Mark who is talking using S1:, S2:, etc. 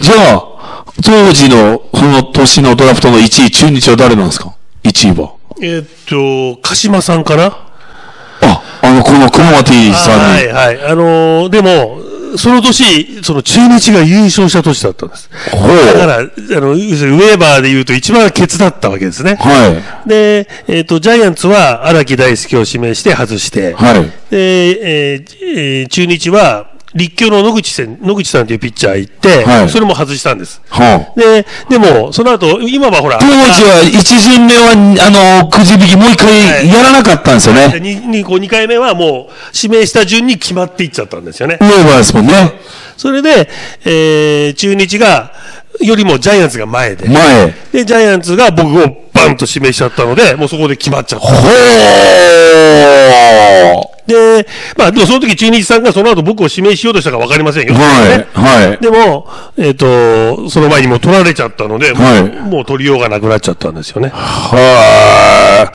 S1: じゃあ、当時の、その年のドラフトの1位、中日は誰なんですか ?1 位は。
S2: 鹿島さんかな。
S1: この熊本さんに。
S2: はいはい。でも、その年、その中日が優勝した年だったんです。だから、要するにウェーバーで言うと一番ケツだったわけですね。
S1: はい。
S2: で、ジャイアンツは荒木大輔を指名して外して、
S1: はい。
S2: で、中日は、立教の野口さんというピッチャー行って、はい、それも外したんです。
S1: は
S2: あ、でも、その後、今はほら。
S1: 当時は1巡目は、くじ引きもう一回やらなかったんですよね。はい、
S2: 2回目はもう、指名した順に決まっていっちゃったんですよね。
S1: ウェーバーですもんね。
S2: それで、中日が、よりもジャイアンツが前で。で、ジャイアンツが僕をバンと指名しちゃったので、もうそこで決まっちゃった。で、まあ、でもその時中日さんがその後僕を指名しようとしたか分かりませんよ。
S1: はい。はい。
S2: でも、その前にもう取られちゃったので、もう取りようがなくなっちゃったんですよね。
S1: は